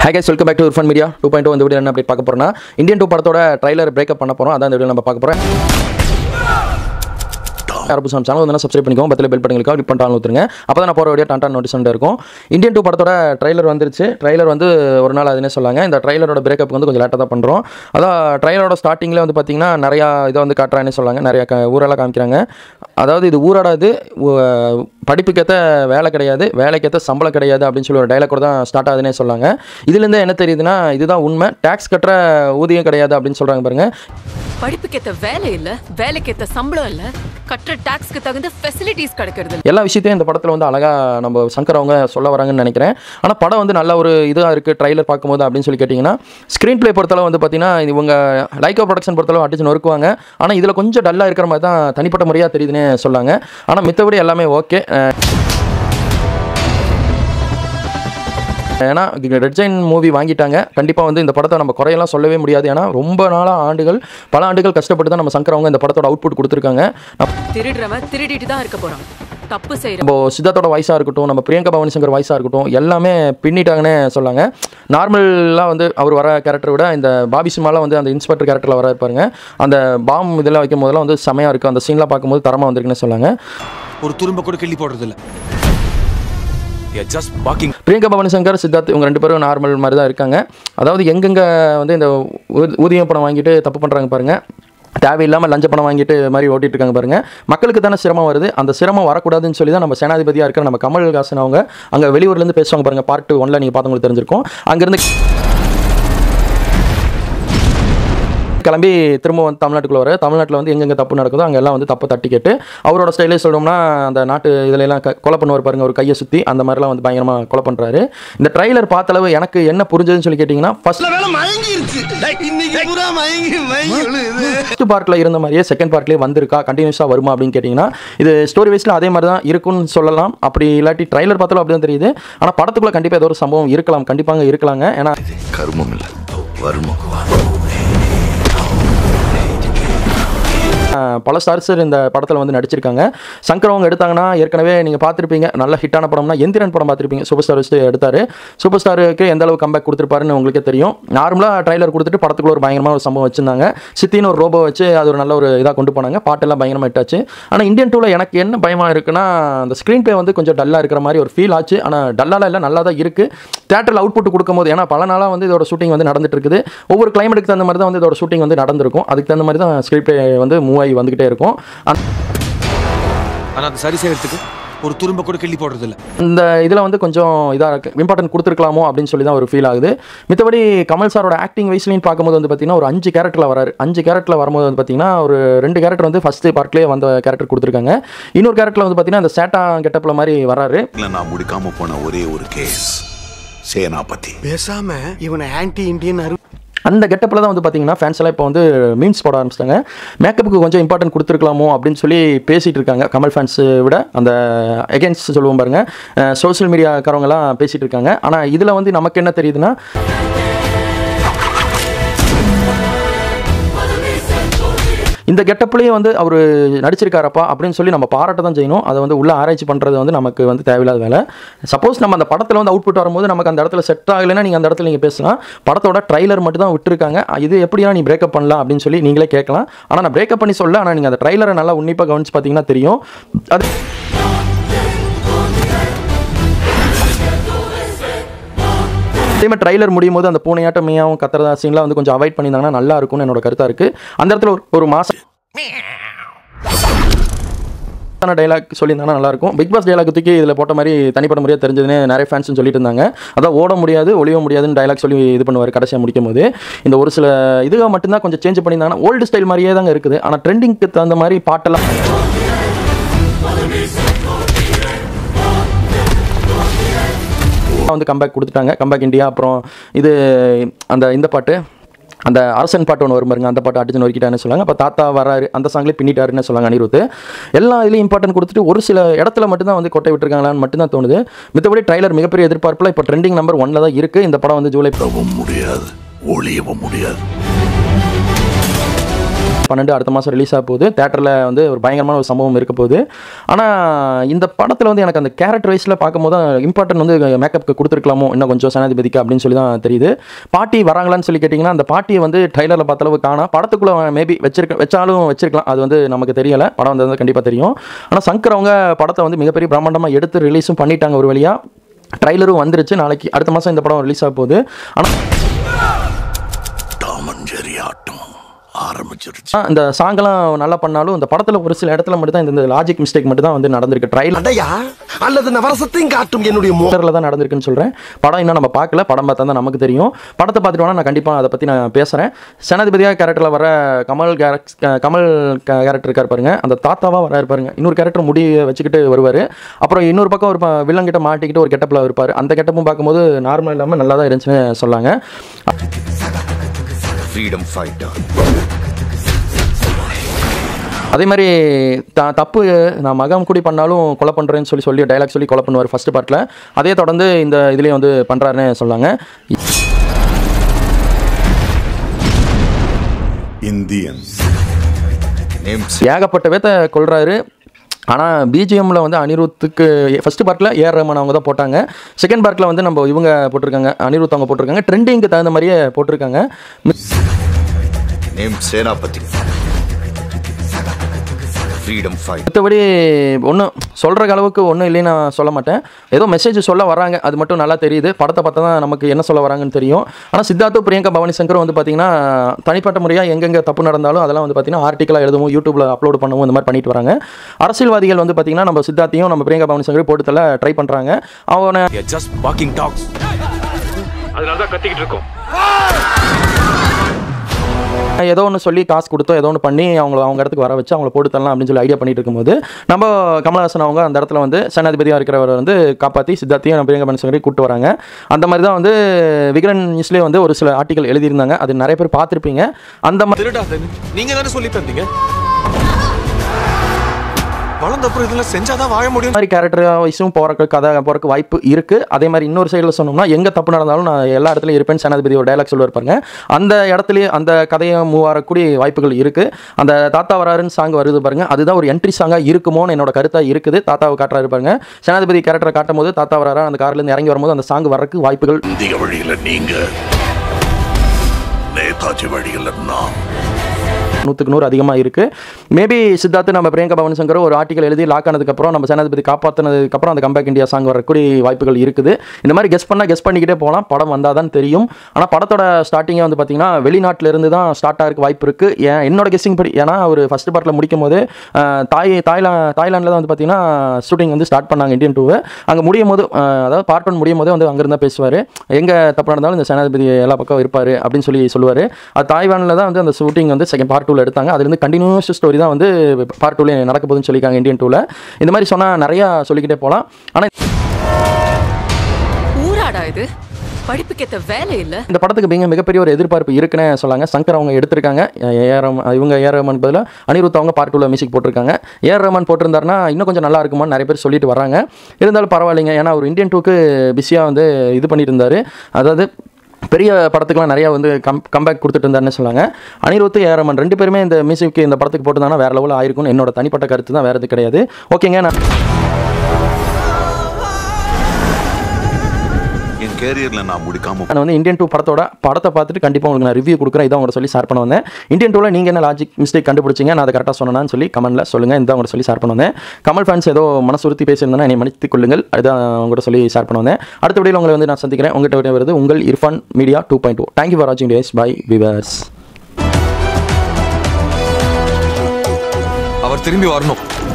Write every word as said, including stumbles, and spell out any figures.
Hi guys, welcome back to Irfan Media two point oh. இந்த video என்ன update பார்க்க போறோம்னா இந்தியன் டூ படத்தோட ட்ரைலர் பிரேக்கப் பண்ண போறோம். அதான் இந்த வீடியோ நம்ம பார்க்க போறோம். யாரும் சேனல் வந்து சப்ஸ்கிரைப் பண்ணிக்கோங்க, பக்கத்துல பெல் பட்டன் கிளிக் பண்ணி ஊத்துங்க. அப்பதான் நான் போற வீடியோ டான் நோட்டிஸ் இருக்கும். இந்தியன் டூ படத்தோட ட்ரைலர் வந்துருச்சு. ட்ரைலர் வந்து ஒரு நாள் அதுனே சொல்லாங்க. இந்த ட்ரைலரோட பிரேக்கப் வந்து கொஞ்சம் லேட்டா தான் பண்றோம். அதான் ட்ரைலரோட ஸ்டார்டிங்ல வந்து பாத்தீங்கன்னா நிறைய இதை வந்து காட்டுறானே சொல்லாங்க. நிறைய ஊரெல்லாம் காமிக்கிறாங்க. அதாவது இது ஊராடாது, படிப்புக்கேற்ற வேலை கிடையாது, வேலைக்கேற்ற சம்பளம் கிடையாது அப்படின்னு சொல்லி ஒரு டைலாக் தான் ஸ்டார்ட் ஆகுதுன்னே சொல்லாங்க. இதுலேருந்து என்ன தெரியுதுன்னா இதுதான் உண்மை, டேக்ஸ் கட்டுற ஊதியம் கிடையாது அப்படின்னு சொல்கிறாங்க பாருங்க. படிப்புக்கேற்ற வேலை இல்லை, வேலைக்கேற்ற சம்பளம் இல்லை, கட்டுற டாக்ஸ்க்கு தகுந்த ஃபெசிலிட்டிஸ் கிடைக்கிறது. எல்லா விஷயத்தையும் இந்த படத்தில் வந்து அழகாக நம்ம சங்கர் அவங்க சொல்ல வராங்கன்னு நினைக்கிறேன். ஆனால் படம் வந்து நல்ல ஒரு இதாக இருக்குது ட்ரைலர் பார்க்கும்போது அப்படின்னு சொல்லி கேட்டிங்கன்னா, ஸ்க்ரீன் பிளே பொறுத்தளவு வந்து பார்த்தீங்கன்னா இவங்க லைக்கா ப்ரொடக்ஷன் பொறுத்தளவு அடிச்சு நொறுக்குவாங்க. ஆனால் இதில் கொஞ்சம் டல்லாக இருக்கிற மாதிரி தான் தனிப்பட்ட முறையாக தெரியுதுன்னே சொல்லாங்க. ஆனால் மித்தபடி எல்லாமே ஓகே. ஏன்னா ரெட் ஜெயின் மூவி வாங்கிட்டாங்க, கண்டிப்பாக வந்து இந்த படத்தை நம்ம குறையெல்லாம் சொல்லவே முடியாது. ஏன்னா ரொம்ப நாளாக ஆண்டுகள் பல ஆண்டுகள் கஷ்டப்பட்டு தான் நம்ம சங்கர் அவங்க இந்த படத்தோட அவுட்புட் கொடுத்துருக்காங்க. திருடுறவன் திருடிட்டு தான் இருக்க போகிறான், தப்பு செய்யற நம்ம சித்தார்த்தோட வாய்ஸாக இருக்கட்டும், நம்ம பிரியங்கா பவானி சங்கர் வாய்ஸாக இருக்கட்டும், எல்லாமே பின்னிட்டாங்கன்னே சொல்லாங்க. நார்மலாக வந்து அவர் வர கேரக்டரை விட இந்த பாபி சிம்மாலாம் வந்து அந்த இன்ஸ்பெக்டர் கேரக்டரில் வர இருப்பாருங்க. அந்த பாம் இதெல்லாம் வைக்கும் போதெல்லாம் வந்து செமையாக இருக்குது. அந்த சீன்லாம் பார்க்கும்போது தரமாக வந்திருக்குன்னு சொல்லாங்க. ஒரு துரும்ப கூட கிள்ளி போடுறது இல்லை. பிரியங்கா பவானி சங்கர் சித்தார்த் இவங்க ரெண்டு பேரும் நார்மல் மாதிரி தான் இருக்காங்க. அதாவது எங்கெங்கே வந்து இந்த ஊதியம் பணம் வாங்கிட்டு தப்பு பண்ணுறாங்க பாருங்கள், தேவையில்லாமல் லஞ்ச பணம் வாங்கிட்டு மாதிரி ஓட்டிட்டு இருக்காங்க பாருங்க. மக்களுக்கு தானே சிரமம் வருது, அந்த சிரமம் வரக்கூடாதுன்னு சொல்லி தான் நம்ம சேனாதிபதியாக இருக்கிற நம்ம கமல்ஹாசன் அவங்க அங்கே வெளியூர்லேருந்து பேசுவாங்க பாருங்க. பார்ட் ஒன்ல நீங்கள் பார்த்தவங்களுக்கு தெரிஞ்சிருக்கும். அங்கேருந்து கிளம்பி திரும்ப வந்து தமிழ்நாட்டுக்குள்ள வர, தமிழ்நாட்டில் வந்து எங்கெங்கே தப்பு நடக்குதோ அங்கெல்லாம் வந்து தப்பு தட்டி கேட்டு அவரோட ஸ்டைலே சொல்லணும்னா அந்த நாட்டு இதிலெல்லாம் கொலை பண்ணுவார் பாருங்க, ஒரு கையை சுற்றி அந்த மாதிரிலாம் வந்து பயங்கரமாக கொலை பண்ணுறாரு. இந்த ட்ரைலர் பார்த்தளவு எனக்கு என்ன புரிஞ்சதுன்னு சொல்லி கேட்டிங்கன்னா, ஃபர்ஸ்ட் பார்ட்டில் இருந்த மாதிரியே செகண்ட் பார்ட்லேயே வந்திருக்கா, கண்டினியூஸாக வருமா அப்படின்னு கேட்டிங்கன்னா இது ஸ்டோரி வைஸில் அதே மாதிரி தான் இருக்குன்னு சொல்லலாம். அப்படி இல்லாட்டி ட்ரைலர் பார்த்தாலும் அப்படி தான் தெரியுது. ஆனால் படத்துக்குள்ளே கண்டிப்பாக ஏதோ ஒரு சம்பவம் இருக்கலாம், கண்டிப்பாக இருக்கலாங்க. ஏன்னா கர்மம் இல்லை, வருமம். பல ஸ்டார்ஸ் இந்த படத்தில் வந்து நடிச்சிருக்காங்க. சங்கர் அவங்க எடுத்தாங்கன்னா ஏற்கனவே நீங்கள் பார்த்துருப்பீங்க, நல்ல ஹிட்டான படம்னா எந்திரன் படம் பார்த்துருப்பீங்க. சூப்பர் ஸ்டார் வச்சு எடுத்தார். சூப்பர் ஸ்டாருக்கு எந்த அளவு கம்பேக் கொடுத்துருப்பாருன்னு உங்களுக்கே தெரியும். நார்மலாக ட்ரைலர் கொடுத்துட்டு படத்துக்குள்ள ஒரு பயங்கரமான ஒரு சம்பவம் வச்சிருந்தாங்க. சித்தின்னு ஒரு ரோபோ வச்சு அது ஒரு நல்ல ஒரு இதாக கொண்டு போனாங்க. பாட்டெல்லாம் பயங்கரமாக இட்டாச்சு. ஆனால் இந்தியன் டூவில் எனக்கு என்ன பயமாக இருக்குன்னா, அந்த ஸ்க்ரீன் பிளே வந்து கொஞ்சம் டல்லாக இருக்கிற மாதிரி ஒரு ஃபீல் ஆச்சு. ஆனால் டல்லாலாம் இல்லை, நல்லா தான் இருக்குது. தேட்டரில் அவுட்புட் கொடுக்கும்போது, ஏன்னா பல நாளாக வந்து இதோட ஷூட்டிங் வந்து நடந்துட்டு இருக்குது. ஒவ்வொரு கிளைமேட்டுக்கு தகுந்த மாதிரி தான் வந்து இதோட ஷூட்டிங் வந்து நடந்திருக்கும். அதுக்கு தகுந்த மாதிரி தான் ஸ்க்ரீன் பிளே வந்து மூவ் ஆகி வந்துகிட்டே இருக்கும். ஆனால் அது சரி செய்யறதுக்கு ஒரு துரும்ப கூட கிள்ளி போடுறது இல்லை. இந்த இதில் வந்து கொஞ்சம் இதாக இம்பார்ட்டன்ட் கொடுத்துருக்கலாமோ அப்படின்னு சொல்லி தான் ஒரு ஃபீல் ஆகுது. மித்தபடி கமல் சாரோட ஆக்டிங் வைஸ்லையும் பார்க்கும்போது வந்து பார்த்தீங்கன்னா ஒரு அஞ்சு கேரக்டரில் வராரு. அஞ்சு கேரக்டரில் வரும்போது வந்து பார்த்தீங்கன்னா ஒரு ரெண்டு கேரக்டர் வந்து ஃபர்ஸ்ட் பார்ட்லேயே வந்த கேரக்டர் கொடுத்துருக்காங்க. இன்னொரு கேரக்டரில் வந்து பார்த்தீங்கன்னா அந்த சேட்டா கெட்டப்பில் மாதிரி வராரு. நான் முடிக்காம போன ஒரே ஒரு கேஸ் சேனாபதி. பேசாம இவனை ஆன்டி இண்டியன் அந்த கெட்டப்பில் தான் வந்து பார்த்தீங்கன்னா ஃபேன்ஸ் எல்லாம் இப்போ வந்து மீம்ஸ் போட ஆரம்பிச்சிட்டாங்க. மேக்கப்புக்கு கொஞ்சம் இம்பார்ட்டன்ட் கொடுத்துருக்கலாமோ அப்படின்னு சொல்லி பேசிகிட்டு இருக்காங்க. கமல் ஃபேன்ஸை விட அந்த எகென்ஸ்ட் சொல்லுவோம் பாருங்க, சோஷியல் மீடியாக்காரவங்கலாம் பேசிகிட்டு இருக்காங்க. ஆனால் இதில் வந்து நமக்கு என்ன தெரியுதுன்னா, இந்த கெட்டப்லேயே வந்து அவர் நடிச்சிருக்காரப்பா அப்படின்னு சொல்லி நம்ம பாராட்ட தான் செய்யணும். அதை வந்து உள்ள ஆராய்ச்சி பண்ணுறது வந்து நமக்கு வந்து தேவையில்லாத வேலை. சப்போஸ் நம்ம அந்த படத்தில் வந்து அவுட்புட் வரும்போது நமக்கு அந்த இடத்துல செட் ஆகலைன்னா நீங்கள் அந்த இடத்துல நீங்கள் பேசலாம். படத்தோட ட்ரைலர் மட்டும் தான் விட்டுருக்காங்க, இது எப்படியா நீ பிரேக்கப் பண்ணலாம் அப்படின்னு சொல்லி நீங்களே கேட்கலாம். ஆனால் நான் பிரேக்கப் பண்ணி சொல்ல, ஆனால் நீங்கள் அந்த ட்ரைலரை நல்லா உன்னிப்பாக கவனிச்சு பார்த்தீங்கன்னா தெரியும். அது அதே மாதிரி ட்ரைலர் முடியும் போது அந்த பூனையாட்டம் மீயாவும் கத்துறதா சீன்லாம் வந்து கொஞ்சம் அவாய்ட் பண்ணியிருந்தாங்கன்னா நல்லா இருக்கும்னு என்னோட கருத்தாக இருக்குது. அந்த இடத்துல ஒரு மாசம் டைலாக் சொல்லியிருந்தாங்கன்னா நல்லாயிருக்கும். பிக் பாஸ் டைலாக் தூக்கி இதில் போட்ட மாதிரி தனிப்பட்ட முறையாக தெரிஞ்சதுன்னு நிறைய ஃபேன்ஸ் சொல்லிட்டு இருந்தாங்க. அதான் ஓட முடியாது ஒளிய முடியாதுன்னு டைலாக் சொல்லி இது பண்ணுவார் கடைசியாக முடிக்கும் போது. இந்த ஒரு சில இதுவாக மட்டும்தான் கொஞ்சம் சேஞ்ச் பண்ணியிருந்தாங்கன்னா ஓல்டு ஸ்டைல் மாதிரியே தாங்க இருக்குது. ஆனால் ட்ரெண்டிங்க்கு தகுந்த மாதிரி பாட்டெல்லாம் வந்து கம்பேக் கொடுத்துட்டாங்க. Comeback India. அப்புறம் இது அந்த இந்த பாட்டு, அந்த அரசன் பாட்டு ஒன்று வரும் பாருங்க, அந்த பாட்டு அடிச்சு நொறுக்கிட்டான்னு சொல்லுவாங்க. அப்போ தாத்தா வராரு, அந்த சாங்லேயே பின்னிட்டாருன்னு சொல்லுவாங்க அனிருத். எல்லா இதுலையும் இம்பார்ட்டன்ட் கொடுத்துட்டு ஒரு சில இடத்துல மட்டும்தான் வந்து கொட்டை விட்டுருக்காங்களான்னு மட்டும்தான் தோணுது. மித்தபடி ட்ரைலர் மிகப்பெரிய எதிர்பார்ப்பில் இப்போ ட்ரெண்டிங் நம்பர் ஒன்ல தான் இருக்குது. இந்த படம் வந்து ஜூலை முடியாது, ஒளியவும் முடியாது. பன்னெண்டு அடுத்த மாதம் ரிலீஸ் ஆக போகுது. தேட்டரில் வந்து ஒரு பயங்கரமான ஒரு சம்பவம் இருக்க போகுது. ஆனால் இந்த படத்தில் வந்து எனக்கு அந்த கேரக்டர் வைஸில் பார்க்கும்போது இம்பார்ட்டன்ட் வந்து மேக்கப்புக்கு கொடுத்துருக்கலாமோ இன்னும் கொஞ்சம் சேனாதிபதிக்கு அப்படின்னு சொல்லி தான் தெரியுது. பாட்டி வராங்களான்னு சொல்லி கேட்டிங்கன்னா அந்த பாட்டியை வந்து ட்ரைலரில் பார்த்தளவு காணா. படத்துக்குள்ளே மேபி வச்சிருக்க வச்சாலும் வச்சிருக்கலாம், அது வந்து நமக்கு தெரியலை. படம் வந்து கண்டிப்பாக தெரியும். ஆனால் சங்கர் அவங்க படத்தை வந்து மிகப்பெரிய பிரம்மாண்டமாக எடுத்து ரிலீஸும் பண்ணிட்டாங்க. ஒரு வழியாக ட்ரைலரும் வந்துருச்சு. நாளைக்கு அடுத்த மாதம் இந்த படம் ரிலீஸ் ஆக போகுது. ஆனால் இந்த சாங்கெல்லாம் நல்லா பண்ணாலும் இந்த படத்தில் ஒரு சில இடத்துல மட்டும் தான் இந்த லாஜிக் மிஸ்டேக் மட்டும் தான் வந்து நடந்திருக்கு. ட்ரைலர் அல்லது நவரசத்தையும் காட்டும் என்னுடைய மோட்டரில் தான் நடந்திருக்குன்னு சொல்கிறேன். படம் இன்னும் நம்ம பார்க்கல, படம் பார்த்தா தான் நமக்கு தெரியும். படத்தை பார்த்துட்டு வேணா நான் கண்டிப்பாக அதை பற்றி நான் பேசுகிறேன். சேனாதிபதியாக கேரக்டரில் வர கமல் கமல் கேரக்டர் இருக்கார் பாருங்க, அந்த தாத்தாவாக வர இருப்பாருங்க. இன்னொரு கேரக்டர் முடி வச்சுக்கிட்டு வருவார். அப்புறம் இன்னொரு பக்கம் ஒரு வில்லங்கிட்ட மாட்டிக்கிட்டு ஒரு கெட்டப்பில் இருப்பார். அந்த கெட்டப்பும் பார்க்கும்போது நார்மல் இல்லாமல் நல்லா தான் இருந்துச்சுன்னு சொல்லாங்க. Freedom fighter. அதே மாதிரி த தப்பு நான் மகம் கூடி பண்ணாலும் கொலை பண்ணுறேன்னு சொல்லி சொல்லி டைலாக் சொல்லி கொலை பண்ணுவார் ஃபஸ்ட்டு பார்ட்டில். அதே தொடர்ந்து இந்த இதுலேயும் வந்து பண்ணுறாருன்னு சொன்னாங்க. இந்தியன் ஏகப்பட்ட பேத்தை கொள்றாரு. ஆனால் பிஜிஎம்மில் வந்து அனிருத்துக்கு ஃபஸ்ட்டு பார்ட்டில் ஏஆர் ரஹ்மான் அவங்க தான் போட்டாங்க. செகண்ட் பார்ட்டில் வந்து நம்ம இவங்க போட்டிருக்காங்க, அனிருத் அவங்க போட்டிருக்காங்க. ட்ரெண்டிங்க்கு தகுந்த மாதிரியே போட்டிருக்காங்க. நேம் சேனாபதி. மற்றபடி ஒன்றும் சொல்கிற அளவுக்கு ஒன்றும் இல்லைன்னு நான் சொல்ல மாட்டேன். ஏதோ மெசேஜ் சொல்ல வராங்க, அது மட்டும் நல்லா தெரியுது. படத்தை பார்த்தா தான் நமக்கு என்ன சொல்ல வராங்கன்னு தெரியும். ஆனால் சித்தார்த்தும் பிரியங்கா பவானி சங்கரும் வந்து பார்த்திங்கன்னா தனிப்பட்ட முறையாக எங்கெங்கே தப்பு நடந்தாலும் அதெல்லாம் வந்து பார்த்திங்கன்னா ஆர்டிக்கலாக எழுதவும் யூடியூப்பில் அப்லோட் பண்ணவும் இந்த மாதிரி பண்ணிட்டு வராங்க. அரசியல்வாதிகள் வந்து பார்த்திங்கன்னா நம்ம சித்தார்த்தையும் நம்ம பிரியங்கா பவானி சங்கரையும் போட்டு தள்ள ட்ரை பண்ணுறாங்க. அவனை அதனால தான் கத்திக்கிட்டு இருக்கோம். ஏதோ ஒன்று சொல்லி காசு கொடுத்தோ ஏதோ ஒன்று பண்ணி அவங்கள அவங்க இடத்துக்கு வர வச்சு அவங்கள போட்டு தரலாம் அப்படின்னு சொல்லி ஐடியா பண்ணிட்டு இருக்கும்போது நம்ம கமலஹாசன் அவங்க அந்த இடத்துல வந்து சேனாதிபதியாக இருக்கிறவரை வந்து காப்பாற்றி சித்தார்த்தையும் நம்ம பிரியங்கா பவானி சங்கரையும் கூப்பிட்டு வராங்க. அந்த மாதிரி தான் வந்து விகடன் நியூஸ்லேயே வந்து ஒரு சில ஆர்டிக்கல் எழுதியிருந்தாங்க. அது நிறைய பேர் பார்த்துருப்பீங்க. அந்த மாதிரி நீங்கள் தானே சொல்லி தந்தீங்க, வளர்ந்தப்புறம் இதெல்லாம் செஞ்சாதான் வாழ முடியும். மாதிரி கேரக்டர் வைஸும் போறக்கு கதை போறக்கு வாய்ப்பு இருக்கு. அதே மாதிரி இன்னொரு சைடில் சொன்னோம்னா எங்க தப்பு நடந்தாலும் நான் எல்லா இடத்துலையும் இருப்பேன் சேனாதிபதி ஒரு டைலாக் சொல்லுவார் பாருங்க. அந்த இடத்துலயே அந்த கதையை மூவ் ஆகக்கூடிய வாய்ப்புகள் இருக்கு. அந்த தாத்தா வராருன்னு சாங் வருது பாருங்க, அதுதான் ஒரு என்ட்ரி சாங்கா இருக்குமோன்னு என்னோட கருத்தா இருக்குது. தாத்தாவை காட்டுறாரு பாருங்க. சேனாதிபதி கேரக்டரை காட்டும் போது தாத்தா வராரா அந்த கார்ல இருந்து இறங்கி வரும்போது அந்த சாங் வரக்கு வாய்ப்புகள் இந்திய வழியில் நீங்க, நேதாஜி வழியில் நான் நூற்றுக்கு நூறு அதிகமாக இருக்குது. மேபி சித்தார்த்து நம்ம பிரியங்கா பவானி சங்கர் ஒரு ஆர்டிக்கல் எழுதி லாக் ஆனதுக்கப்புறம் நம்ம சேனாதிபதி காப்பாற்றினதுக்கப்புறம் அந்த கம்பேக் இந்தியா சாங் வரக்கூடிய வாய்ப்புகள் இருக்குது. இந்த மாதிரி கெஸ் பண்ணால் கெஸ் பண்ணிக்கிட்டே போகலாம். படம் வந்தால் தான் தெரியும். ஆனால் படத்தோட ஸ்டார்டிங்கே வந்து பார்த்திங்கன்னா வெளிநாட்டிலேருந்து தான் ஸ்டார்ட் ஆகிறதுக்கு வாய்ப்பு இருக்குது. ஏன் என்னோட கெஸ்ஸிங் படி, ஏன்னா ஒரு ஃபஸ்ட்டு பார்ட்டில் முடிக்கும் போது தாய் தாய்லா தாய்லாண்டில் தான் வந்து பார்த்திங்கன்னா ஷூட்டிங் வந்து ஸ்டார்ட் பண்ணாங்க இந்தியன் டூவை. அங்கே முடியும் போது அதாவது பார்ட் ஒன் முடியும் போதே வந்து அங்கேருந்தா பேசுவார். எங்கே தப்பு நடந்தாலும் இந்த சேனாதிபதி எல்லா பக்கம் இருப்பார் அப்படின்னு சொல்லி சொல்லுவார். அது தாய்வானில் தான் வந்து அந்த ஷூட்டிங் வந்து செகண்ட் பார்ட் டூவில் எடுத்தாங்க. அதுலேருந்து கண்டினியூஸ் ஸ்டோரி தான் வந்து பார்ட் டூல நடக்க போகுதுன்னு சொல்லியிருக்காங்க இந்தியன் டூவில். இந்த மாதிரி சொன்னால் நிறையா சொல்லிக்கிட்டே போகலாம். ஆனால் ஊராடா இது படிப்புக்கேற்ற வேலை இல்லை. இந்த படத்துக்கு மிக மிகப்பெரிய ஒரு எதிர்பார்ப்பு இருக்குன்னு சொல்லாங்க. சங்கர் அவங்க எடுத்திருக்காங்க. ஏஆர் ரஹ்மான் இவங்க ஏஆர் ரஹ்மான் பதிலாக அனிருத் அவங்க பார்ட் டூவில் மியூசிக் போட்டிருக்காங்க. ஏஆர் ரஹ்மான் போட்டிருந்தாருன்னா இன்னும் கொஞ்சம் நல்லா இருக்குமான்னு நிறைய பேர் சொல்லிட்டு வராங்க. இருந்தாலும் பரவாயில்லைங்க, ஏன்னா ஒரு இந்தியன் டூக்கு பிஸியாக வந்து இது பண்ணிட்டு இருந்தார். அதாவது பெரிய படத்துக்குலாம் நிறையா வந்து கம் கம்பேக் கொடுத்துட்டு இருந்தாருன்னு சொன்னாங்க. அனிருத் ஏஆர் ரஹ்மான் ரெண்டு பேருமே இந்த மியூசிக் இந்த படத்துக்கு போட்டுருந்தாங்கன்னா வேறு லெவலில் ஆயிருக்கும்னு என்னோட தனிப்பட்ட கருத்து தான், வேறு எது கிடையாது. ஓகேங்க, நான் என் கேரியரில் நான் முடிக்காம நான் வந்து இந்தியன் டூ படத்தோட படத்தை பார்த்துட்டு கண்டிப்பாக உங்களுக்கு நான் ரிவ்யூ கொடுக்குறேன். இதான் உங்களை சொல்லி ஷேர் பண்ண வந்தேன். இந்தியன் டூவில் நீங்கள் என்ன லாஜிக் மிஸ்டேக் கண்டுபிடிச்சிங்க, நான் அதை கரெக்டாக சொன்னேன்னு சொல்லி கமெண்ட்டில் சொல்லுங்கள். இதான் உங்களை சொல்லி ஷேர் பண்ண வந்தேன். கமல் ஃபேன்ஸ் ஏதோ மனசுறுத்தி பேசியிருந்தேன்னா என்னை மன்னித்துக் கொள்ளுங்கள். அதுதான் உங்கள்கிட்ட சொல்லி ஷேர் பண்ண வந்தேன். அடுத்த வீடியோவில் உங்களை வந்து நான் சந்திக்கிறேன். உங்கள்கிட்ட வருது உங்கள் Irfan media two point two. Thank you for வாட்சிங் டேஸ் பை விவர்ஸ். அவர் திரும்பி வரணும்.